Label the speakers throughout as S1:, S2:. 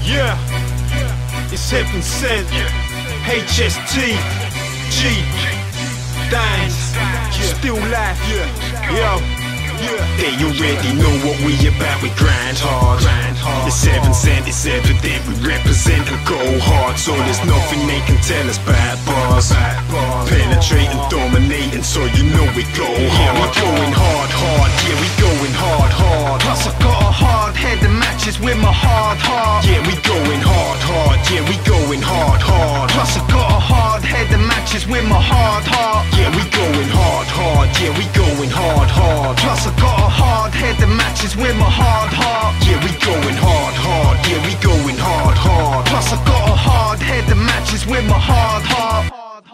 S1: Yeah, it's Heaven Sent, HST, G, Dance, still life, yo. They already know what we about, we grind hard. It's Heaven Sent, it's evident we represent and go hard. So there's nothing they can tell us bad bars. Penetrating, dominating, so you know we go hard. We're going hard, yeah, we going hard.
S2: Plus I got a hard head that matches with my hard heart.
S1: Yeah, we going hard, yeah, we going hard.
S2: Plus I got a hard head that matches with my hard heart.
S1: Yeah, we going hard, yeah, we going hard.
S2: Plus I got a hard head that matches with my hard heart.
S1: Yeah, we going hard, yeah, we going hard.
S2: Plus I got a hard head that matches with my hard heart.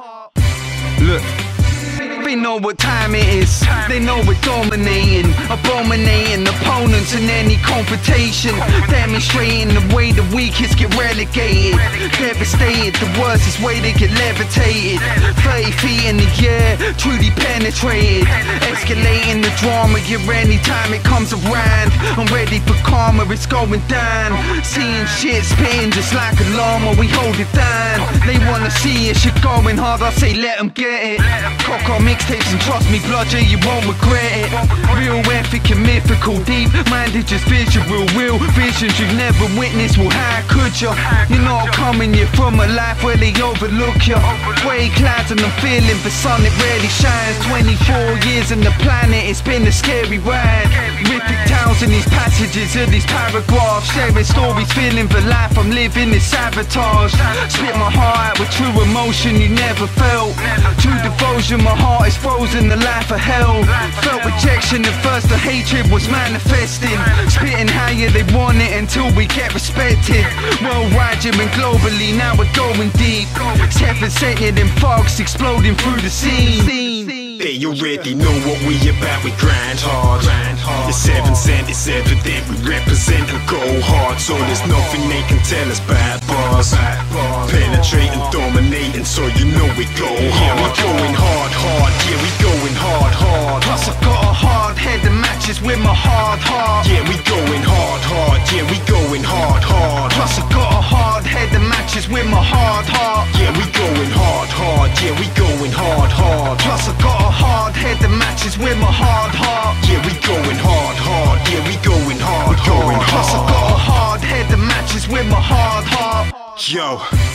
S2: Look, they know what time it is. They know we're dominating, abominating opponents in any confrontation, demonstrating the way the weakest get relegated, devastated. The worst is way they get levitated. 30 feet in the air, truly penetrated, escalating the drama. Yeah, anytime it comes around, I'm ready for karma. It's going down. Seeing shit spitting just like a llama, we hold it down. They wanna see it, shit going hard. I say let them get it. Cock on mixtapes and trust me, Blooder, you won't regret it. Real ethic and mythical, deep-minded, just visual, real visions you've never witnessed. Well, how could you? You're not coming, you're from a life where they overlook you. Grey clouds and I'm feeling the sun, it rarely shines. 24 years on the planet, it's been a scary ride. Mythic tales in these passages of these paragraphs, sharing stories, feeling the life I'm living is sabotage. Spit my heart out with true emotion you never felt. True devotion, my heart is frozen, the life of hell. Felt rejection at first, the hatred was manifesting. Spitting higher, they want it until we get respected. Worldwide, and globally, now we're going deep. Heaven Sent in fogs exploding through the scene.
S1: They already know what we about, we grind hard. It's Heaven Sent, it's evident we represent and go hard. So there's nothing they can tell us bad bars. Penetrating, dominating, so you know we go hard. We're going hard, yeah, we going hard.
S2: Plus I got a hard head that matches with my hard heart.
S1: Yeah, we going hard, yeah, we going hard.
S2: Plus I got a hard head that matches with my hard heart.
S1: Yeah, we going hard, yeah, we going hard.
S2: Plus I got a hard head that matches with my hard heart.
S1: Yeah, we going hard, yeah, we going hard.
S2: Plus I got a hard head that matches with my hard heart.
S1: Yo,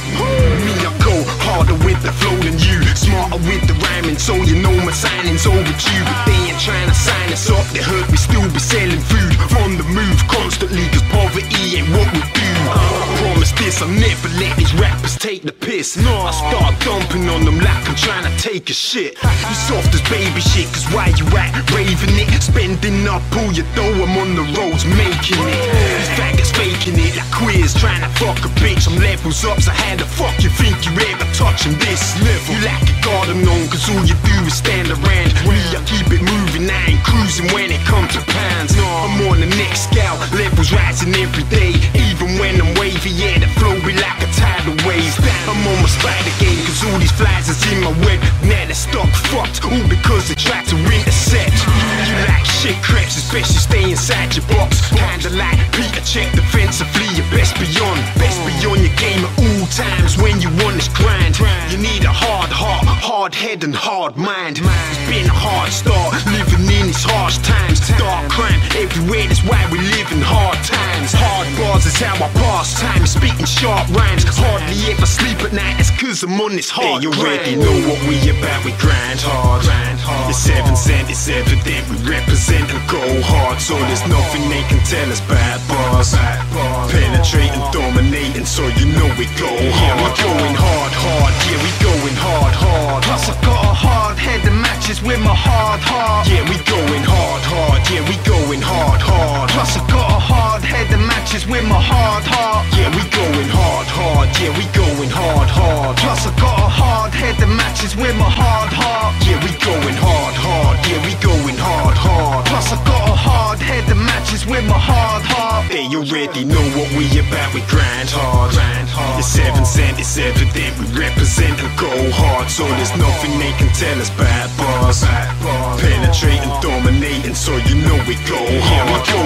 S1: me I go harder with the flow than you, smarter with the rhyming, so you know my signing's overdue. But they ain't trying to sign us up, they heard we still be selling food. On the move constantly, cause poverty ain't what we do. I promise this, I'll never let these rappers take the piss. I start dumping on them like I'm trying to take a shit. You soft as baby shit, cause why you at raving it? Spending up all your dough, I'm on the roads making it. These faggots faking it like queers trying to fuck a bitch. I'm levels up, so how the fuck you think you ever touching this level? You like a garden on, cause all you do is stand around. Me, I keep it moving, I ain't cruising when it comes to pounds. No, I'm on the next scale, levels rising every day. Even when I'm wavy, yeah, the flow be like a tidal wave. I'm on my spider game, cause all these flies is in my web. Now they're stuck fucked, all because they tried to intercept. You like shit crepes, especially stay inside your box. Kinda like Peter, check defensively, your best beyond your game at all times. When you want this grind, you need a hard heart, hard head and hard mind. It's been a hard start, living in these harsh times. Dark crime everywhere, that's why we live in hard times. Hard bars is how I pass time, spitting sharp rhymes. Hardly ever sleep at night, that's cause I'm on this hard grind. You already know what we about, we grind hard. It's Heaven Sent, it's evident we represent and go hard. So there's nothing they can tell us bad. bars. Penetrating, dominating, so you know we go hard. We're going hard, yeah, we going hard.
S2: Plus I got a hard head that matches with my hard heart.
S1: Yeah, we going hard, yeah, we going hard.
S2: Plus I got a hard head that matches with my hard heart.
S1: Yeah, we going hard, yeah, we going hard.
S2: Plus I got a hard head that matches with my hard heart.
S1: Yeah, we going hard, yeah, we going hard.
S2: Plus I got a hard head that matches with my hard heart.
S1: They already know what we about, we grind hard. It's Heaven Sent, it's evident we represent and go hard. So there's nothing they can tell us bad bars. Penetrating, dominating, so you know we go hard.